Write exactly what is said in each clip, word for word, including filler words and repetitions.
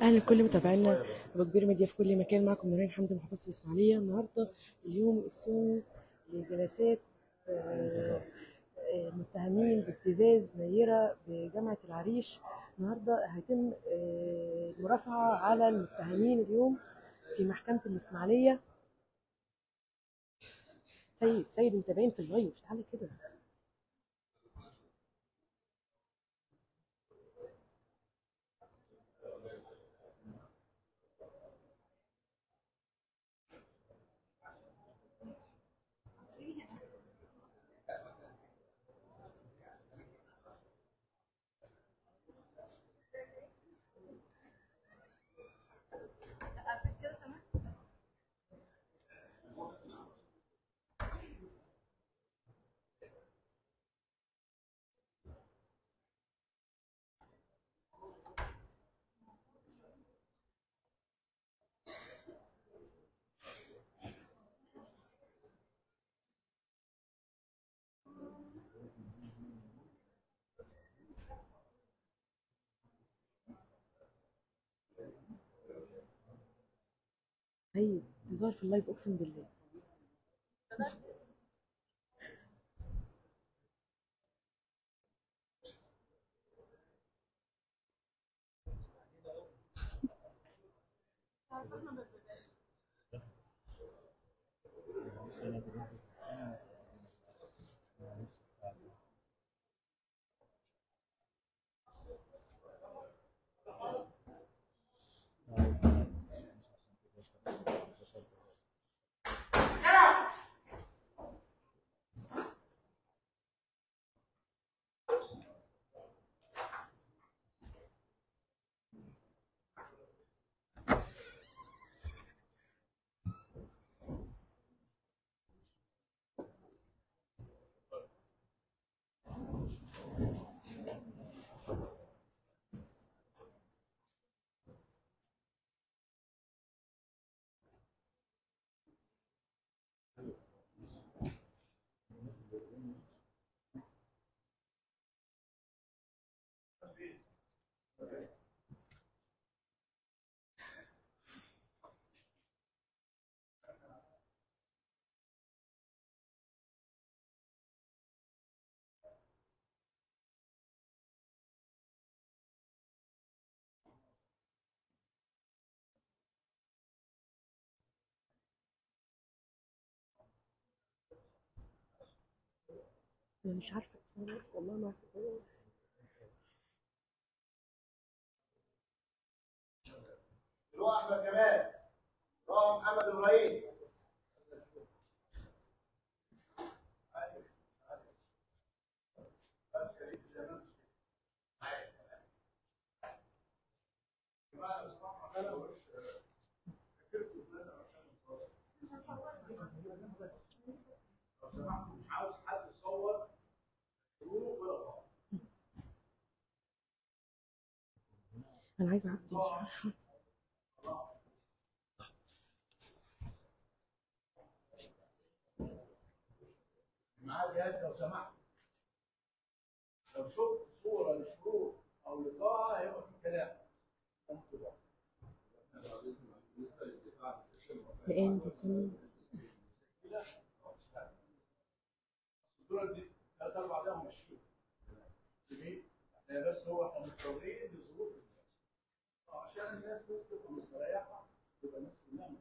أهلا لكل متابعينا وكبير ميديا في كل مكان. معكم نورين حمدي محافظة الإسماعيلية. النهاردة اليوم الثاني لجلسات آه، آه، المتهمين بابتزاز نيرة بجامعة العريش. النهاردة هيتم آه، المرافعة على المتهمين اليوم في محكمة الإسماعيلية. سيد سيد متابعين في اللايف، تعالى كده. سيد بيظهر في اللايف، أقسم بالله. أنا مش عارفة أتصور، والله ما عارفة أتصور. روح احمد جمال، روح محمد ابراهيم. مش عاوز حد يصور شروق ولا غلط. أنا عايزة أعدي. معاه جهاز لو سمحت. لو شفت صوره لشروق او لقاء هيبقى في كلام. الآن بيتم الصوره دي ثلاث اربع ايام ماشيين. ليه؟ بس هو احنا مضطرين لظروف الناس. عشان الناس بس تبقى مستريحه، تبقى الناس كلها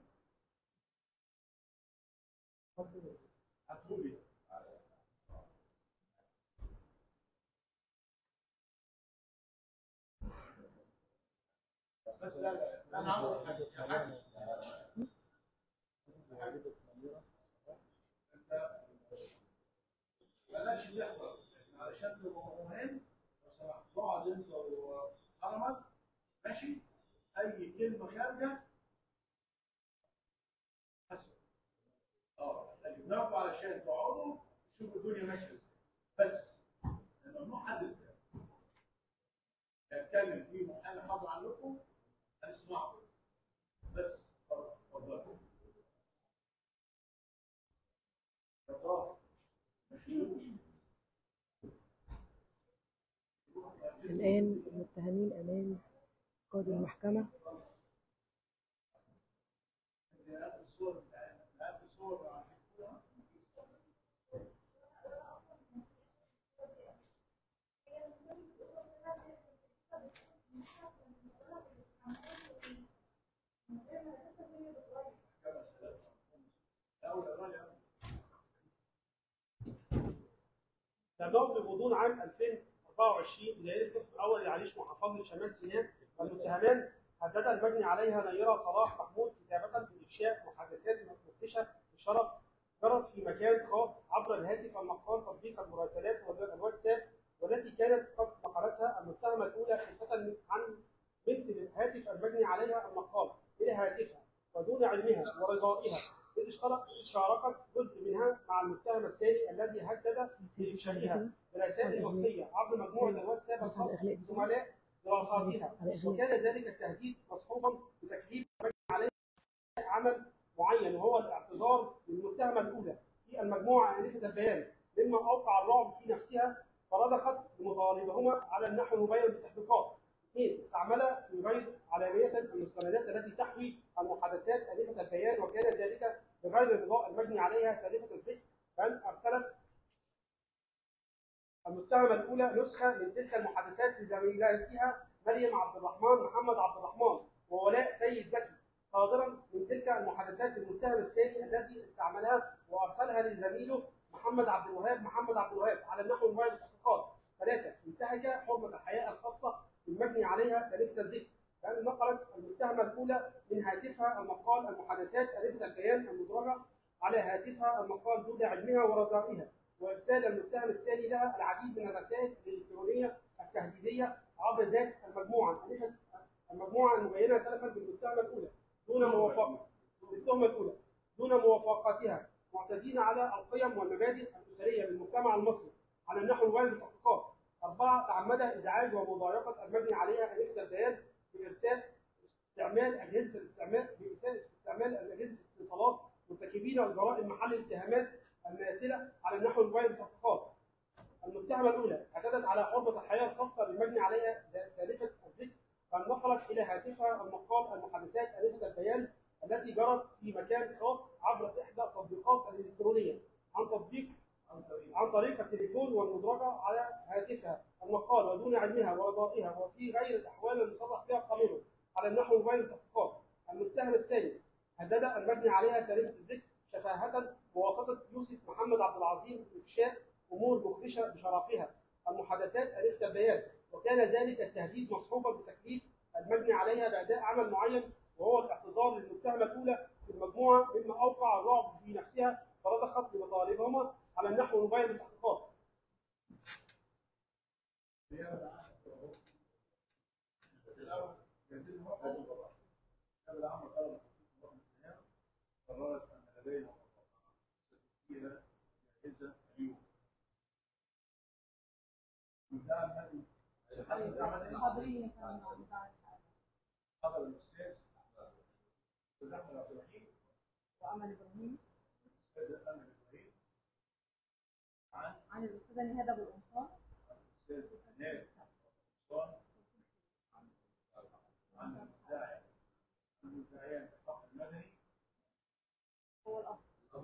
هتقولي بس. لا لا انا عاوز حاجه حاجه بلاش يحضر علشان تبقى مهم. لو سمحت اقعد انت وحرمت ماشي. اي كلمه خارجه حسب. اه جبناكم علشان تقعدوا تشوفوا الدنيا ماشيه ازاي. بس ممنوع حد يتكلم في محل حاضر عنكم هنسمعه. بس اتفضل اتفضل. الآن المتهمين أمام قاضي المحكمة. تبلغ في غضون عام ألفين وأربعة وعشرين بدائرة القسم الأول لعريش محافظة شمال سيناء المتهمان هدد المجني عليها نيرة صلاح محمود كتابة بإفشاء محادثات مفتشة بشرف جرت في مكان خاص عبر الهاتف النقال تطبيق المراسلات والواتساب، والتي كانت قد نقلتها المتهمة الأولى خلفة عن بنت الهاتف المجني عليها النقال إلى هاتفها ودون علمها ورضائها، إذ شاركت جزء منها مع المتهم الثاني الذي هدد بإفشائها برسائل نصية عبر مجموعة الواتساب الخاصة بزملاء دراساتها، وكان ذلك التهديد مصحوبا بتكليف المجني عليها عمل معين وهو الاعتذار للمتهمة الأولى في المجموعة آنفة البيان، مما أوقع الرعب في نفسها فرضخت بمطالبهما على النحو المبين بالتحقيقات. اثنين استعمل في غير علانية المستندات التي تحوي المحادثات آنفة البيان، وكان ذلك بغير رضاء المجني عليها سالفة الذكر، بل أرسلت المتهمة الأولى نسخة من تلك المحادثات لزميلاتها مريم عبد الرحمن محمد عبد الرحمن وولاء سيد زكي، صادرا من تلك المحادثات المتهم الثاني الذي استعملها وأرسلها لزميله محمد عبد الوهاب محمد عبد الوهاب على النحو المبين بالتحقيقات. ثلاثة انتهك حرمة الحياة الخاصة بالمجني عليها سالفة الذكر، لأن نقلت المتهمة الأولى من هاتفها المقال المحادثات آنفة البيان المدرجة على هاتفها المقال دون علمها ورضائها، وارسال المتهم الثاني لها العديد من الرسائل الالكترونيه التهديديه عبر ذات المجموعه المجموعه المبينه سلفا بالمتهمه الاولى دون موافقه بالتهمه الاولى دون موافقتها، معتدين على القيم والمبادئ الاسريه للمجتمع المصري على النحو المبين بالتحقيقات. اربعه تعمد ازعاج ومضايقه المجني عليها آنفة البيان بارسال استعمال اجهزه الاستعمال بارسال استعمال اجهزه الاتصالات مرتكبين الجرائم محل الاتهامات الماثله على النحو المبين بالتحقيقات. المتهمه الاولى اعتدت على حرمه الحياه الخاصه بالمجني عليها سالفه الذكر، فنقلت الى هاتفها المقال المحادثات آنفة البيان التي جرت في مكان خاص عبر احدى التطبيقات الالكترونيه عن تطبيق عن طريق التليفون والمدرجه على هاتفها المقال ودون علمها ورضائها وفي غير الاحوال المصرح فيها قانونا على النحو المبين بالتحقيقات. المتهم الثاني هدد المجني عليها سالفه الذكر شفاهة بواسطة يوسف محمد عبد العظيم بإفشاء أمور مخدشة بشرفها المحادثات آنفة البيان، وكان ذلك التهديد مصحوبا بتكليف المجني عليها بأداء عمل معين وهو الاعتذار للمتهمة الأولى في المجموعة، مما أوقع الرعب في نفسها فرضخت بمطالبهما على النحو المبين بالتحقيقات. قررت ان لديها فيها جائزه اليوم. حاضرين كمان حضر الاستاذ استاذ احمد عبد الرحيم وامل ابراهيم الاستاذ امل ابراهيم عن عن الاستاذه نهاد ابو القمصان الاستاذ نهاد القمصان عن المدعي المدعيان في الحق المدني هو الاب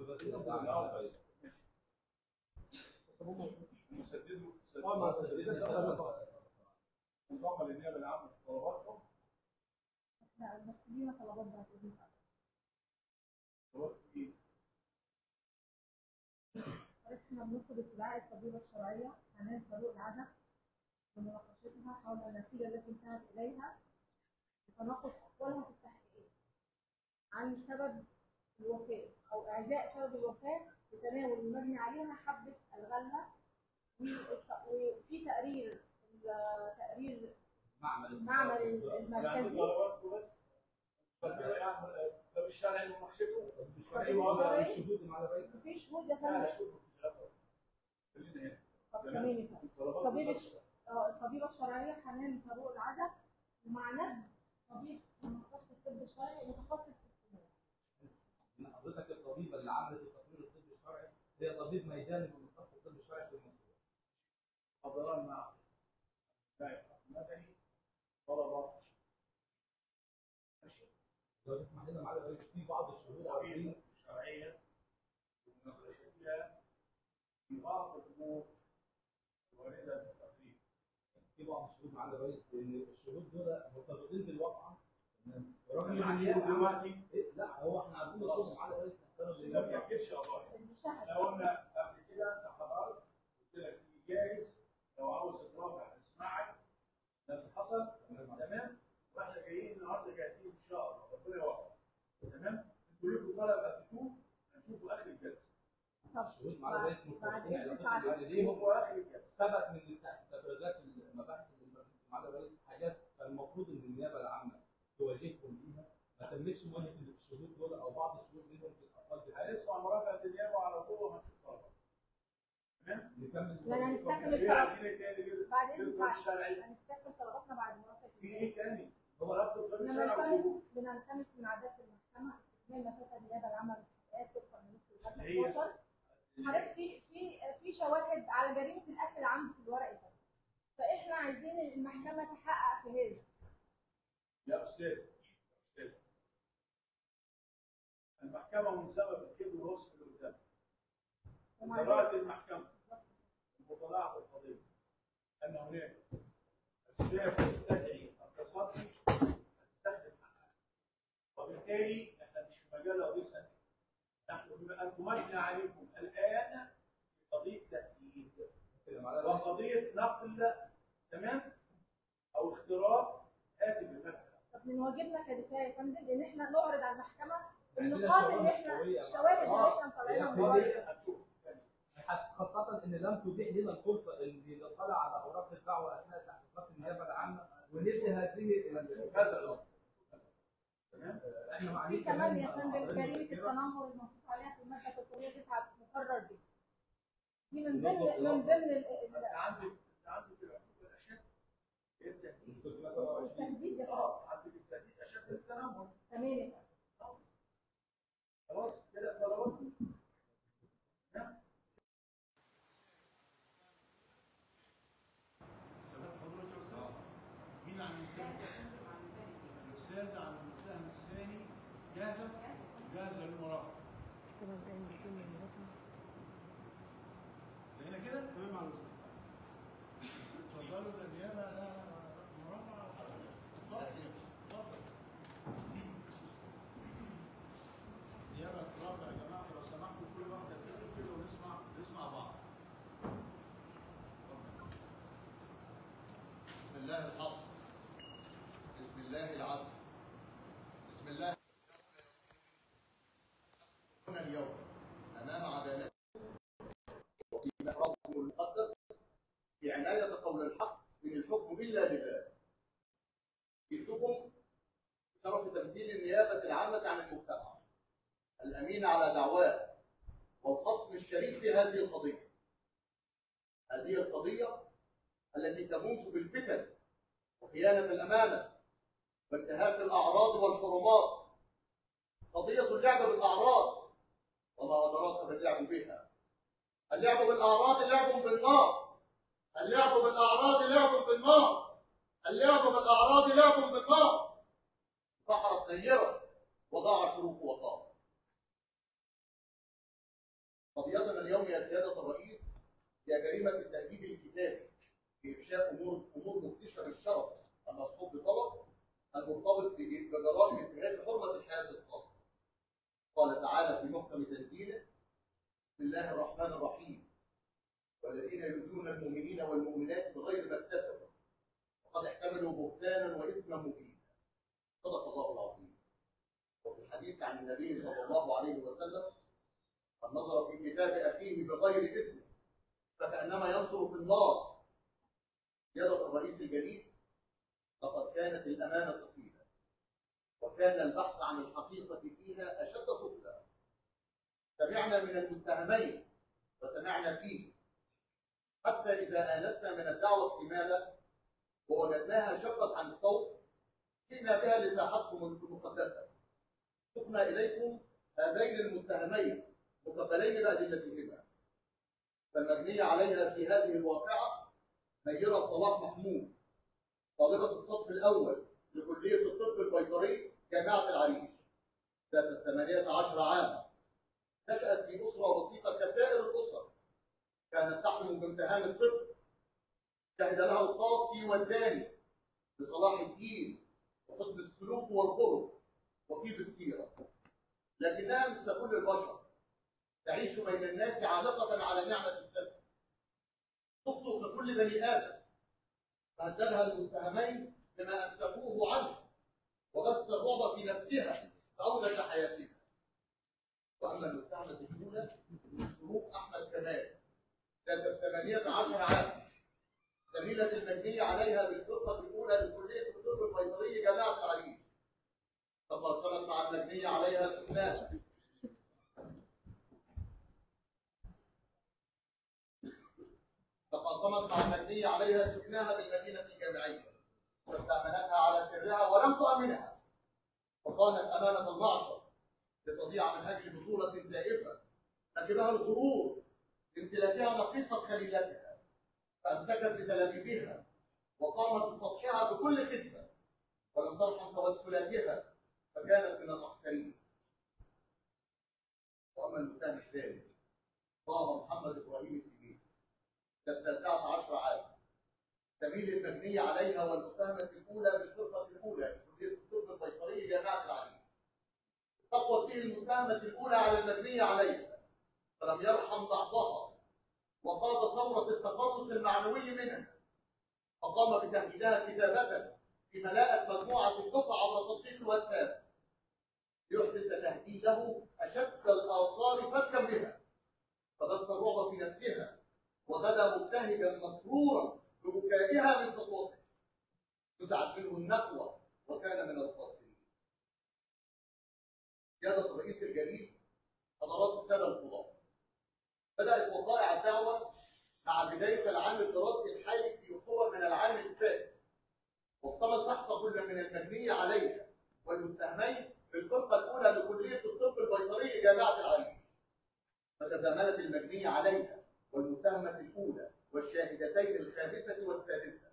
مسدده انضم للنيابه العامه في طلباتهم. لا بس لينا طلبات بتاعت ابن طلبات ايه؟ احنا بنطلب استدعاء الطبيبه الشرعيه حنان فاروق العزب ومناقشتها حول النتيجه التي انتهت اليها لتناقش اقوالها في التحقيق عن سبب الوفاه او اعزاء سبب الوفاه بتناول المجني عليها حبه الغله، وفي تقرير تقرير معمل المركزي طب الشرعي ومحشته في شهود يا فندم. الطبيبه الطبيبه الشرعيه حنان فاروق العزب ومع ند طبيب من مصلحه الطب الشرعي متخصص في السموم. من حضرتك الطبيبه اللي عملت التقرير الطبي الشرعي هي طبيب ميداني من مصلحه الطب الشرعي في المنصوره. حضران مع المدني طلبات لو تسمح لنا معالي الرئيس في بعض الشهود عاوزين الشرعيه ومناقشتها في بعض الامور الوارده في التقرير. في بعض الشهود معالي الرئيس لان الشهود دول مرتبطين بالواقعه. رغم يعني ان عملتي لا هو احنا عايزين نطلب معالي الرئيس نحترم ما للواقع. تفكرش يا الله. المشاهد لو قلنا قبل كده انت حضرت قلت لك في جاهز لو عاوز تتراجع هنسمعك نفس حصل تمام. واحنا جايين النهارده جاهزين ان شاء الله ربنا يوفقك تمام. انتوا ليكوا طلب قبلكم هنشوفوا اخر الجلسه. الشهود معالي الرئيس مرتبطين علاقتهم بعد لان ليهم هو اخر الجلسه. ثبت من تفريغات المباحث اللي معالي الرئيس حاجات كان المفروض ان النيابه العامه تواجهكم بيها ما تمتش مواجهه الشهود دول او بعض الشهود منهم في الاقل. هنسمع مراجعه النيابه على طول وهنشوف طلبها. تمام؟ نكمل. لا هنستكمل ايه الطلب عايزين ايه تاني غير بعدين الطب الشرعي؟ هنستكمل طلباتنا بعد مرافقه في ايه تاني؟ هو ربط الطب الشرعي بنلتمس وشروط. بنلتمس من عادات المحكمه استكمال نفاذ النيابه العامه للحقيقات طبقا لنص اللي هي اتناشر. حضرتك في في في شواهد على جريمه القتل العمد في الورق ده. فاحنا عايزين المحكمه تحقق في هذا. يا استاذ استاذ المحكمه من سبب الكذب والوصف اللي قدامك. قرارات المحكمه المطلعه في القضيه ان هناك اسباب تستدعي التصدي تستخدم حقها. وبالتالي احنا مش في مجال قضيه نحن انتمجنا عليكم الان في قضيه تهديد وقضيه نقل تمام او اختراق هاتف المكتب. طب من واجبنا كدفاع يا فندم ان احنا نعرض على المحكمه النقاط اللي احنا الشواهد اللي احنا مطلعينها. هنشوف خاصة إن لم تتيح لنا الفرصة إن نطلع على أوراق الدعوة أثناء تحقيقات النيابة العامة وندي هذه هذا تمام. إحنا في معلش كمان يا فندم جريمه التنمر المنصوص عليها في الماده ثلاثمية وتسعة مقرر بيه. دي من ضمن من ضمن انت عندك انت عندك العقوبه الاشد التهديد. التهديد يا فندم. اه عندك التهديد اشد التنمر. تمام يا فندم. خلاص كده طلبات. مين عن المتهم؟ الاستاذ عن المتهم الثاني جاهزه؟ جاهزه للمرافعه. طبعا الآن بيتم المرافعة. هنا كده؟ تمام على اتفضلوا للنيابه على مرافعه. اتفضل اتفضل. نيابه ترافع يا جماعه لو سمحتوا كل واحد يلتزم كده ونسمع نسمع بعض. بسم الله الحق، بسم الله العدل، بسم الله. هنا اليوم امام عدالته وفي محرابكم المقدس في عنايه قول الحق ان الحكم الا لله. جئتكم بشرف تمثيل النيابه العامه عن المجتمع الامين على دعواه والخصم الشريف في هذه القضيه. هذه القضيه التي تموج بالفتن وخيانة الأمانة وانتهاك الأعراض والحرمات. قضية اللعب بالأعراض وما أدراك باللعب بها. اللعب بالأعراض لعب بالنار. اللعب بالأعراض لعب بالنار. اللعب بالأعراض لعب بالنار. بحرت نيرة وضاع شروق وطار. قضيتنا اليوم يا سيادة الرئيس هي جريمة التهديد الكتابي في إفشاء أمور أمور مكتشف الشرف المصحوب بطلب المرتبط بجرائم انتهاك حرمة الحياة الخاصة. قال تعالى في محكم تنزيله: بسم الله الرحمن الرحيم والذين يؤذون المؤمنين والمؤمنات بغير ما اكتسبوا وقد احتملوا بهتانا وإثما مبينا. صدق الله العظيم. وفي الحديث عن النبي صلى الله عليه وسلم: من نظر في كتاب أخيه بغير إثم فكأنما ينظر في النار. سيادة الرئيس الجليل، لقد كانت الأمانة ثقيلة وكان البحث عن الحقيقة فيها أشد ثقلا. سمعنا من المتهمين وسمعنا فيه حتى إذا آنسنا من الدعوة اكتمالا ووجدناها شقت عن الطوق جئنا بها لساحتكم المقدسة. سقنا إليكم هذين المتهمين مقبلين بأدلتهما. فالمبنية عليها في هذه الواقعة نيرة صلاح محمود، طالبة الصف الأول لكلية الطب البيطري جامعة العريش، ذات ثمانية عشر عاما، نشأت في أسرة بسيطة كسائر الأسر، كانت تحلم بامتهان الطب، شهد لها القاصي والداني بصلاح الدين وحسن السلوك والخلق وطيب السيرة، لكنها مثل كل البشر تعيش بين الناس عالقة على نعمة الستر، تخطئ ككل بني آدم، فهددها المتهمين بما أمسكوه عنه وبث الرعب في نفسها فأودت حياتها. وأما المتهمة الأولى شروق أحمد كمال ذات ثمانية عشر عاما، زميلة المجني عليها بالفرقة الأولى لكلية الطب البيطري جامعة العريش، تواصلت مع المجني عليها سكناها تقاسمت مع المجني عليها سكناها بالمدينة الجامعية، واستأمنتها على سرها ولم تؤمنها، وخانت أمانة المعشر لتضيع من أجل بطولة زائفة ركبها الغرور لامتلاكها نقيصة خليلتها، فأمسكت بتلابيبها وقامت بفتحها بكل خسة، ولم ترحم توسلاتها فكانت من الأخسرين. وأما المتهم الثاني طه محمد إبراهيم الكبير التاسعة عشر عاما، زميل المجني عليها والمتهمة الأولى بالفرقة الأولى لكلية الطب البيطري جامعة العريش، استقوت به المتهمة الأولى على المجني عليها فلم يرحم ضعفها، وقاد ثورة التخلص المعنوي منها، فقام بتهديدها كتابة في ملاءة مجموعة الدفعة عبر تطبيق واتساب ليحدث تهديده أشد الآثار فتكا بها، فبث الرعب في نفسها وغدا مبتهجا مسرورا ببكائها من سطوته، نزعت منه النخوة وكان من الخاسرين. سيادة الرئيس الجليل، حضرات السادة القضاة، بدأت وقائع الدعوة مع بداية العام الدراسي الحالي في أكتوبر من العام الفات، واكتمل تحت كل من المجني عليها والمتهمين في الفرقة الأولى لكلية الطب البيطري جامعة العريش، فتزامنت المجني عليها والمتهمة الأولى والشاهدتين الخامسة والسادسة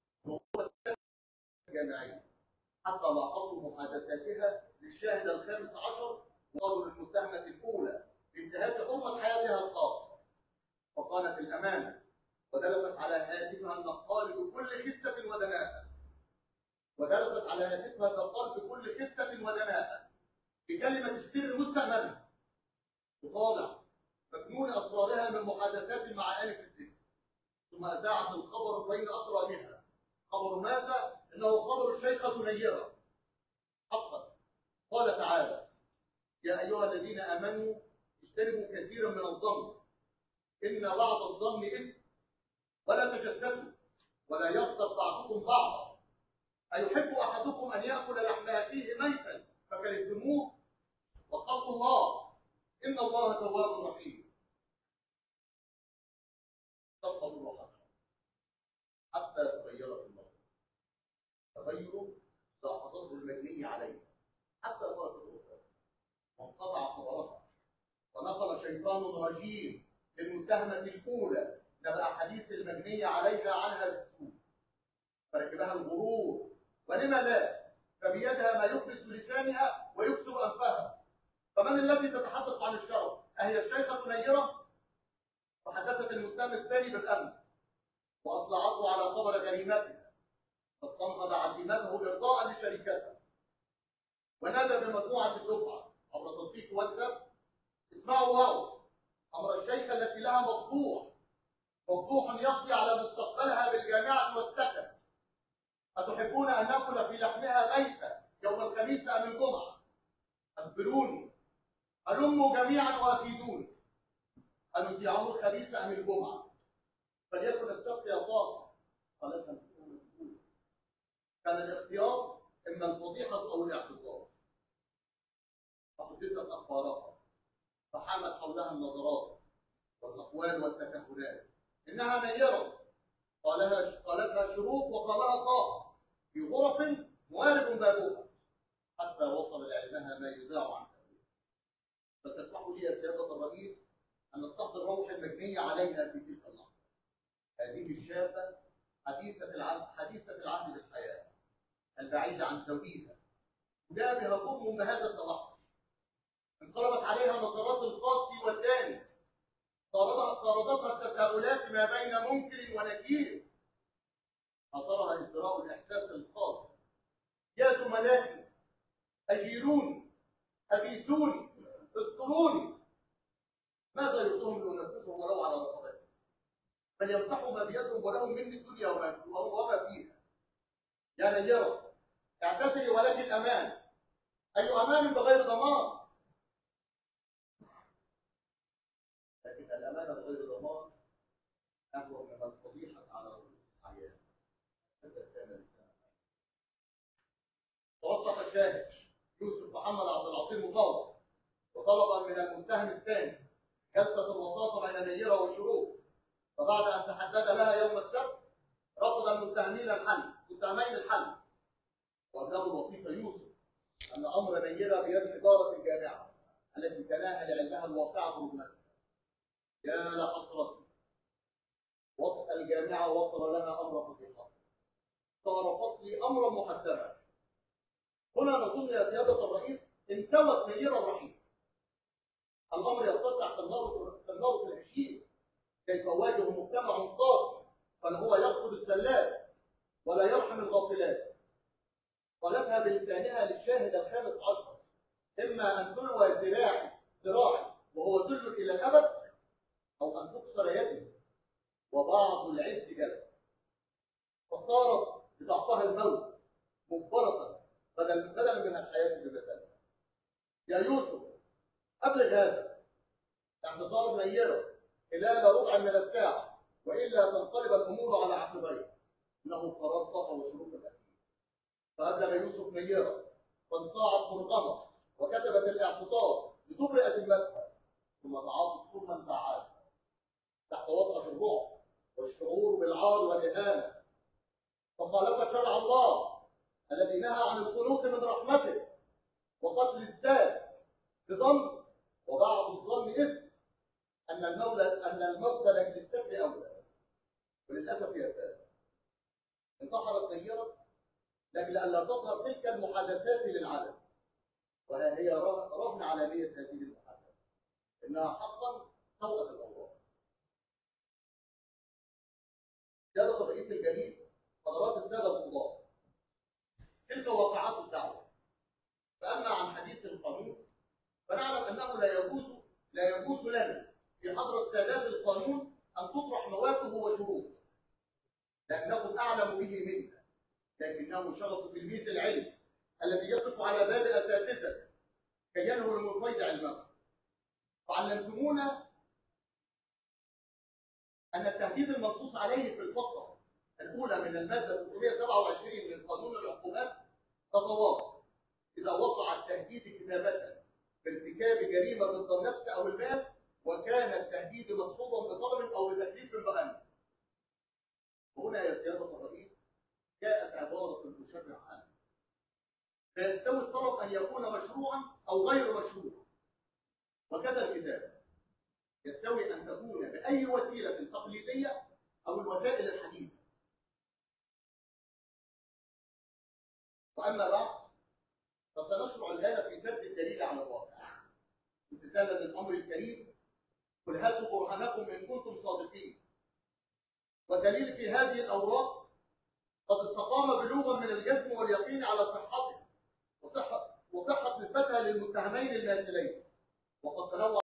الجامعية حتى لاحظوا محادثاتها للشاهد الخامس عشر وقالوا للمتهمة الأولى بانتهاك حرمة حياتها الخاصة، فقالت الأمانة ودلفت على هاتفها النقال بكل خسة ودناءة ودلفت على هاتفها النقال بكل خسة ودناءة بكلمة السر مستأمنة تطالع مكنون أسرارها من محادثات مع آنف الذكر، ثم أذاعت الخبر بين أقرانها. خبر ماذا؟ إنه خبر الشيخة نيرة. حقا قال تعالى: يا أيها الذين آمنوا اجتنبوا كثيرا من الظن إن بعض الظن إثم ولا تجسسوا ولا يغتب بعضكم بعضا أيحب أحدكم أن يأكل لحم أخيه ميتا فكرهتموه واتقوا الله إن الله تواب رحيم. صدق الله حتى تغيرت النظر، تغير لاحظته المجني عليه حتى تركت الوفاة وانقطع خبرها، ونقل شيطان رجيم للمتهمة الأولى نبأ حديث المجني عليها عنها بالسوء، فركبها الغرور، ولم لا؟ فبيدها ما يفلس لسانها ويكسر أنفها. فمن التي تتحدث عن الشرف؟ أهي الشيخة نيرة؟ فحدثت المتهم الثاني بالأمن وأطلعته على خبر غريمتها، فاستنهض عزيمته إرضاء لشركتها، ونادى بمجموعة الدفعة عبر تطبيق واتساب: اسمعوا واو، أمر الشيخة التي لها مفضوح مفضوح يقضي على مستقبلها بالجامعة والسكن. أتحبون أن نأكل في لحمها ميتة يوم الخميس أم الجمعة؟ أخبروني، هلموا جميعا وأفيدوني، أنذيعه الخميس أم الجمعة؟ فليكن السبت يا طه. قالتها الأولى: كان الاختيار إما الفضيحة أو الاعتذار. فحدثت أخبارها، فحامت حولها النظرات والأقوال والتكهنات. إنها نيرة، قالها قالتها شروق وقالها طه في غرف موارب بابها، حتى وصل لعلمها ما يذاع عن تأويل. فتسمحوا لي يا سيادة الرئيس أن نستحضر روح المجني عليها في تلك اللحظة. هذه الشابة حديثة العهد حديثة العهد بالحياة، البعيدة عن زوجها، جاء بها ظلم بهذا التوحش، انقلبت عليها نظرات القاسي والداني، طاردتها التساؤلات ما بين منكر ونكير، أثرها ازدراء الإحساس القاطع. يا زملائي أجيروني، أغيثوني، استروني، ماذا يرضهم لأنفسهم ولو على رقبتهم؟ بل يمسحوا ما بيدهم ولهم مني الدنيا وما فيها. يا نيرة اعتزلي ولك الأمان، أي أمان بغير ضمان؟ لكن الأمان بغير ضمان أهون من الفضيحة على رؤوس الأعيان. هذا كان لسان. توسط الشاهد يوسف محمد عبد العظيم مطاوع وطلبا من المتهم الثاني جلسة الوساطة بين نيرة والشروق، فبعد أن تحدد لها يوم السبت رفض المتهمين الحل متهمين الحل، وأبلغوا الوسيط يوسف أن أمر نيرة بيد إدارة الجامعة التي تناهى لعلها الواقعة برمتها. يا لحسرتي، وسط الجامعة وصل لها أمر فضيحة، صار فصلي أمرا محتما. هنا نظن يا سيادة الرئيس انتوت نيرة الرحيم. الأمر يتسع كالنار في النار في الهشيم. كيف أواجه مجتمع قاسي بل هو يرفض السلات ولا يرحم الغافلات؟ قالتها بلسانها للشاهد الخامس عشر: إما أن تلوى ذراعي ذراعي وهو ذل إلى الأبد، أو أن تكسر يدي وبعض العز جلد. فاختارت بضعفها الموت مجبرة بدل بدلا من الحياة بمثالها. يا يوسف أبلغ هذا: اعتذار نيرة خلال ربع من الساعة، وإلا تنقلب الأمور على عقبيها. إنه قرار طه وشروط الأكيد. فأبلغ يوسف نيرة، فانصاعت مرغمة وكتبت الاعتذار لتبرئ ذمتها، ثم تعاطت ثم زعلت تحت وطأة الرعب والشعور بالعار والإهانة، فخالفت شرع الله الذي نهى عن القنوط من رحمته وقتل الذات بظن، وبعض الظن إثم، أن المولى أن الموت لأجل الستر أولى. وللأسف يا سادة انتحرت نيرة لأجل أن لا تظهر تلك المحادثات للعالم، وها هي رهن علانية هذه المحادثات إنها حقا سوءة الأوراق. سيادة الرئيس الجليل، حضرات السادة القضاة، تلك واقعات الدعوة. فأما عن حديث القانون فنعلم أنه لا يجوز لا يجوز لنا في حضرة سادات القانون أن تطرح مواته وشروطه، لأنكم أعلم به منا، لكنه شرف تلميذ العلم الذي يقف على باب أساتذته كي ينهر من فيض علمه. فعلمتمونا أن التهديد المنصوص عليه في الفقرة الأولى من المادة ثلاثمائة وسبعة وعشرين من قانون العقوبات تتواصل إذا وقع التهديد كتابة بارتكاب جريمة ضد النفس أو المال، وكان التهديد مصحوبا بطلب أو بتكليف بأمر. وهنا يا سيادة الرئيس جاءت عبارة المشرع عنه: فيستوي الطلب أن يكون مشروعا أو غير مشروع، وكذا الكتاب يستوي أن تكون بأي وسيلة تقليدية أو الوسائل الحديثة. وأما بعد فسنشرع الآن في سرد الدليل على الواقع امتثالا للأمر الكريم: قل هاتوا برهانكم إن كنتم صادقين. والدليل في هذه الأوراق قد استقام بلوغا من الجزم واليقين على صحته وصحة وصحة نسبتها للمتهمين الماثلين، وقد تنوع